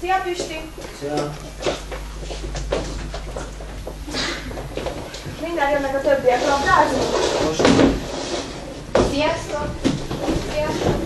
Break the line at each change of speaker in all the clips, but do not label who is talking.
Szia, Pisti!
Szia!
Minden jönnek a többiek, labdázunk?
Most.
Sziasztok! Sziasztok!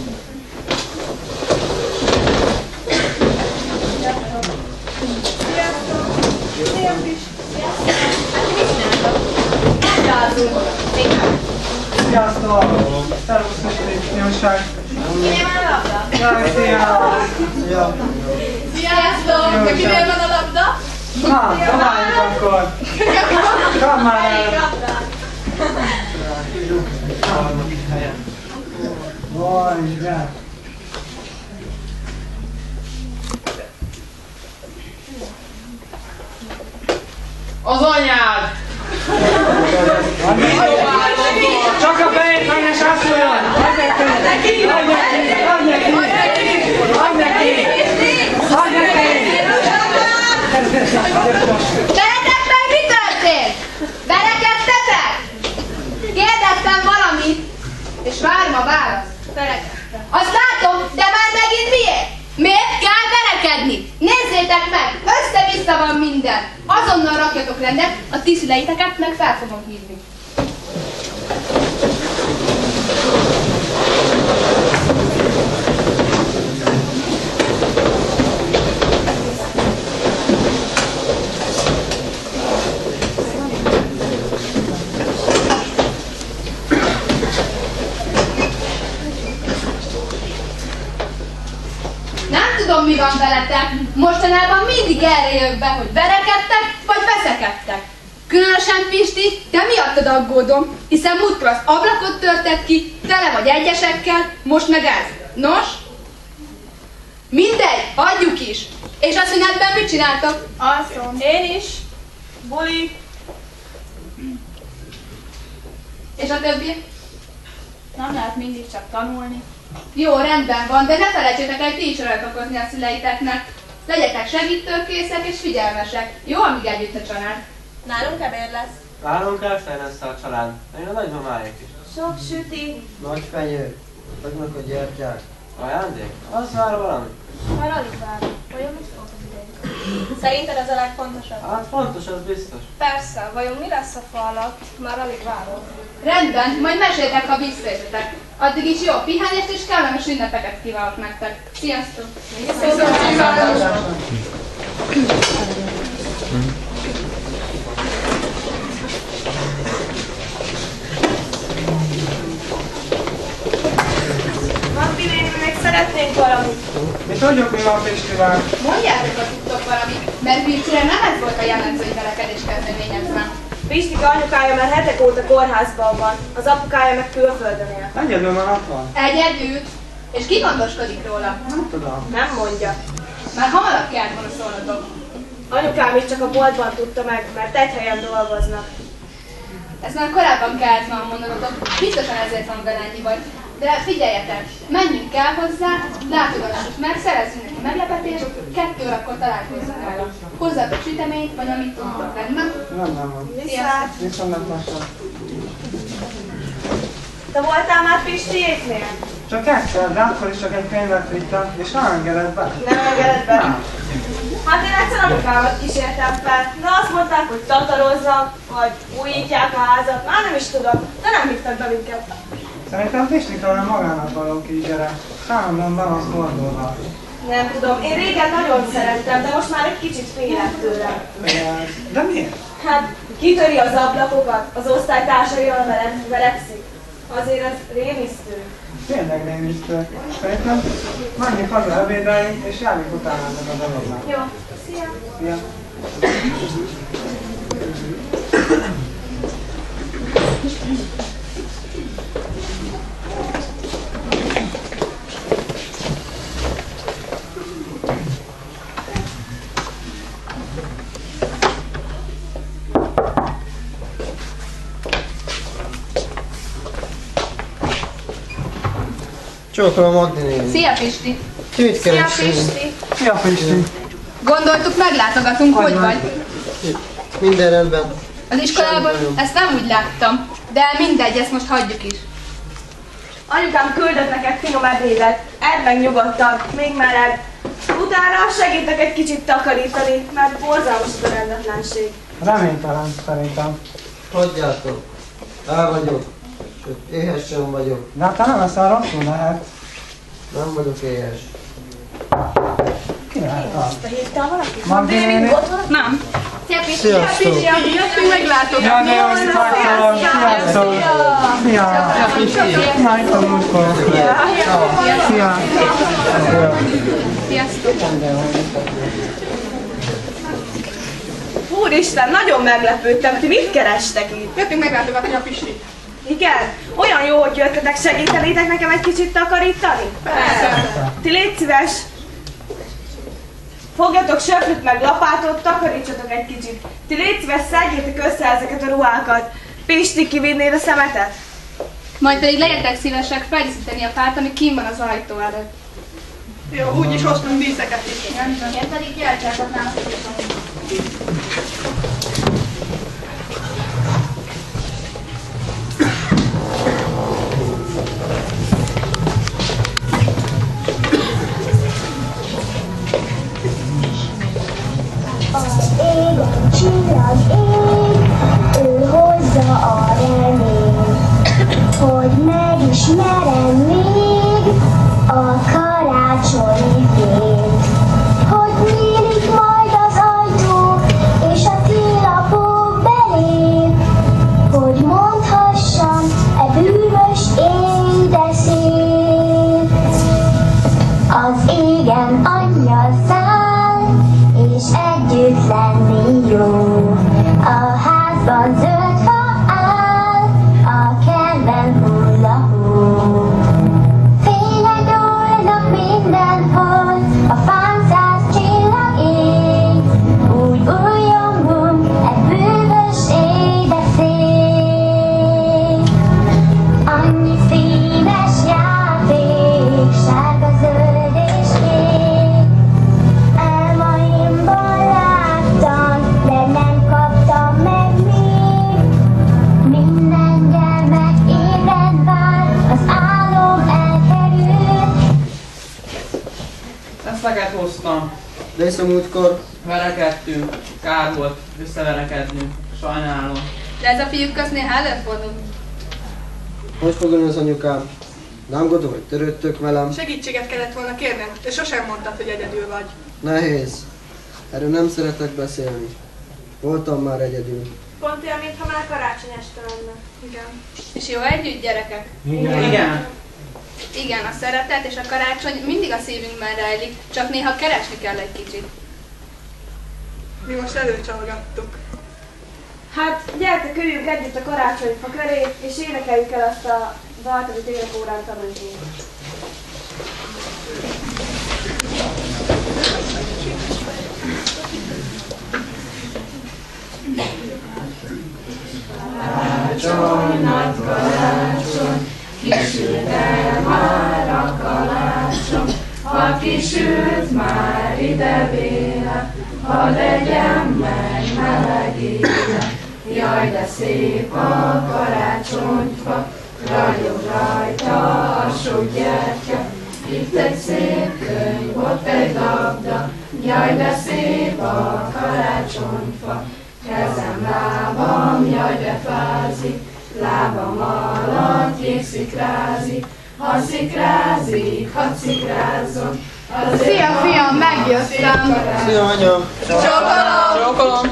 Sziasztok! Szia, Pisti! Sziasztok! Hát mi mit csináltok? Labdázunk!
Sziasztok! Szervusz, Pisti! Jóság!
Kinél van a labda?
Jaj, szia!
Szia!
Sziasztok! De kinél van a labda?
Na, dobáljuk akkor! Kapd már
Melyik
el!
labda?
Vaj, de!
Az anyád!
Csak a fejét meg ne sászoljon! Adj neki! Adj neki! Adj neki! Adj neki! Adj neki!
Veletek meg mi történt? Verekedtetek? Kérdeztem valamit, és várom a választ. Verekedtem. Azt látom, de már megint miért? Miért kell verekedni? Nézzétek meg, össze-vissza van minden. Azonnal rakjatok rendet, a ti szüleiteket meg fel fogom hívni. Tudom, mi van veletek. Mostanában mindig erre jövök be, hogy verekedtek, vagy veszekedtek. Különösen Pisti, de miattad aggódom, hiszen múltkor az ablakot törted ki, tele vagy egyesekkel, most meg ez. Nos? Mindegy, hagyjuk is. És a szünetben mit csináltok?
Alszom. Én is. Buli.
És a többi?
Nem lehet mindig csak tanulni.
Jó, rendben van, de ne felejtsétek el, ti is okozni a szüleiteknek. Legyetek segítőkészek és figyelmesek. Jó, amíg együtt a család.
Nálunk ebéd lesz.
Nálunk elfejn lesz a család. Még a nagymamáik is.
Sok süti.
Nagy fenyő. Vagynak a gyertyák. Ajándék? Az vár valami.
Már alig várom. Vajon mit fog az idejük? Szerinted ez a legfontosabb?
Hát fontos, az biztos.
Persze. Vajon mi lesz a fa alatt? Már alig várom.
Rendben, majd meséltek, ha visszajöttetek. Addig is jó pihenést és kellemes ünnepeket kívánok nektek. Sziasztok!
Magdi néni, még szeretnénk valamit.
Mi tudjuk, mi van Pistivel?
Mondjátok, ha tudtok valamit, mert Pilcsire nem ez volt a jellemző, hogy verekedés kezdeményezve.
Pistike anyukája már hetek óta kórházban van, az apukája meg külföldön él.
Egyedül van otthon.
Egyedül. És ki gondoskodik róla?
Nem tudom.
Nem mondja.
Már hamarabb kellett volna szólnotok.
Anyukám is csak a boltban tudta meg, mert egy helyen dolgoznak.
Ezt már korábban kellett volna mondanotok, biztosan ezért van vele ennyi baj. De figyeljetek, menjünk el hozzá, látogassuk meg, szerezzünk neki meglepetést, 2 órakor találkozzunk vele. Hozzátok süteményt, vagy amit tudtok, rendben?
Nem van.
Viszlát!
Viszontlátásra.
Te voltál már Pistiéknél?
Csak egyszer, de akkor is csak egy könyvet vittem, és nem engedett be.
Nem engedett be?
Nem.
Hát én egyszer anyukámat kísértem fel. Na azt mondták, hogy tatarozzak, vagy újítják a házat, már nem is tudom, de nem hívtak be minket.
Szerintem Pistitől nem magának való kisgyerek. Számomban az fordulva.
Nem tudom, én régen nagyon szerettem, de most már egy kicsit félek tőle.
De miért?
Hát kitöri az ablakokat, az osztálytársaival verekszik. Azért ez rémisztő.
Tényleg rémisztő. Szerintem menjünk haza ebédeljünk, és járjunk utána ennek a dolognak.
Jó, szia!
Szia!
Csókolom Magdi néni.
Szia Pisti!
Ki mit
Szia
keresni?
Pisti!
Szia Pisti!
Gondoltuk, meglátogatunk, hogy vagy?
Minden rendben.
Az iskolában
Semmi bajom.
ezt nem úgy láttam, de mindegy, ezt most hagyjuk is.
Anyukám küldött neked finom ebédet. Edd meg nyugodtan, még meleg. Utána segítek egy kicsit takarítani, mert borzalmas az a rendetlenség.
Reménytelen szerintem.
Hagyjátok. El vagyok. Sőt, éhes sem vagyok.
De te nem eszel rosszul lehet.
Nem vagyok éhes.
Ki lehet az?
Te hívtál valakit?
Magdi néni?
Nem.
Sziasztok!
Jöttünk meglátogatni.
Jaj, de jó, hogy megtalálom. Sziasztok! Szia! Nájtom múltkor. Szia!
Sziasztok.
Úristen, nagyon meglepődtem. Ti mit kerestek itt?
Jöttünk meglátogatni a Pistit.
Igen? Olyan jó, hogy jöttetek, segítenétek nekem egy kicsit takarítani?
Persze.
Ti légy szíves! Fogjatok söprűt meg lapátot, takarítsatok egy kicsit. Ti légy szíves, szedjétek össze ezeket a ruhákat. Pisti, kivinnéd a szemetet?
Majd pedig legyetek szívesek feldíszíteni a fát, ami kint van az ajtó előtt.
Jó, úgyis hoztunk díszeket is.
Én pedig jelcsákotnám.
Csillag ég, ő hozza a reményt, hogy megismerem még a karácsonyi fényt. Hogy nyílik majd az ajtó, és a télapó belép, hogy mondhassam, e bűvös éj, de szép. Az égen angyal száll, és együtt lenni jó. A házban zöld fa áll, a kertben hull a hó. Fények dolgok mindenhol, a fán 100 csillag ég. Úgy újjongunk, egy bűvös éj, de szép. Annyi színes játék, sárga, zöld és kék. Álmaimban láttam, de nem kaptam meg még. Minden gyermek ébren vár, az álom elkerül.
Ezt neked hoztam.
De hiszem múltkor.
Verekedtünk. Kár volt összeverekednünk. Sajnálom.
De ez a fiúk közt néha előfordul.
Hogy fog ön az anyukám? Nem gondolom, hogy törődtök velem.
Segítséget kellett volna kérnem, de sosem mondtad, hogy egyedül vagy.
Nehéz. Erről nem szeretek beszélni. Voltam már egyedül.
Pont olyan, mintha már karácsony este lenne.
Igen.
És jó együtt, gyerekek?
Igen.
Igen, a szeretet és a karácsony mindig a szívünkben rejlik, csak néha keresni kell egy kicsit.
Mi most előcsalgattuk.
Hát, gyertek, üljünk együtt a karácsonyfa köré, és énekeljük el azt a dalt, amit énekórán tanultunk.
Karácsony, nagy karácsony, kisült el már a kalácsom, ha kisült már ide véle, ha legyen meg meleg éle. Jaj, de szép a karácsonyfa, ragyog rajta a sok gyertya, itt egy szép könyv, ott egy labda, jaj, de szép a karácsonyfa. Kezem, lábam, jaj, de fázik, lábam alatt jégszikrázik, ha szikrázik, hadd szikrázzon.
Szia, fiam, megjöttem!
Szia, anya!
Csókolom.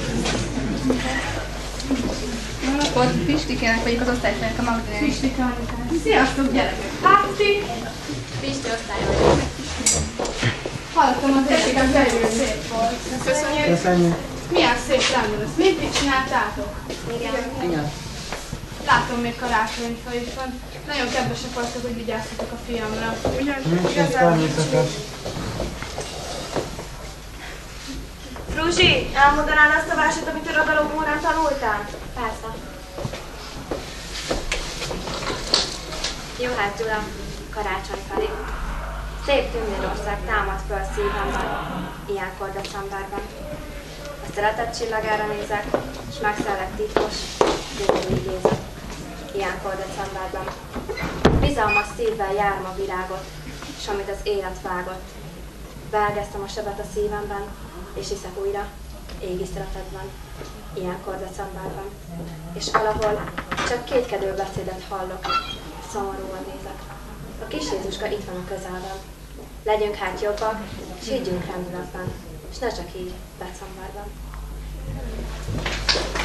Jó napot, Pistikének vagyok az osztályfőnök, a Magdalena. Pistike anyukám. Sziasztok, gyerekek! Hát ti? Pisti osztályon. Hallottam, az egyébként belül szép volt.
Köszönjük.
Köszönjük.
Milyen szép lenne, ezt mindig csináltátok?
Igen.
Látom, még karácsonyfa is van. Nagyon kedvesek voltak, hogy vigyáztatok a fiamra.
Ez természetes.
Fruzsi, elmondanád azt a verset, amit irodalom órán tanultál?
Persze. Jó hát Gyula, karácsony felé. Szép Tündérország támad föl szívemben, ilyenkor decemberben. A szeretet csillagára nézek, s megszellek titkos, gyönyörű idézet, ilyenkor decemberben. Bizalmas szívvel járom a virágot, s amit az élet vágott. Vágáztam a sebet a szívemben, és hiszek újra, égi szeretetben, ilyenkor decemberben. És valahol csak kétkedő beszédet hallok, szomorúan nézek. A kis Jézuska itt van a közelben. Legyünk hát jobbak, s higgyünk rendületben, s ne csak így decemberben.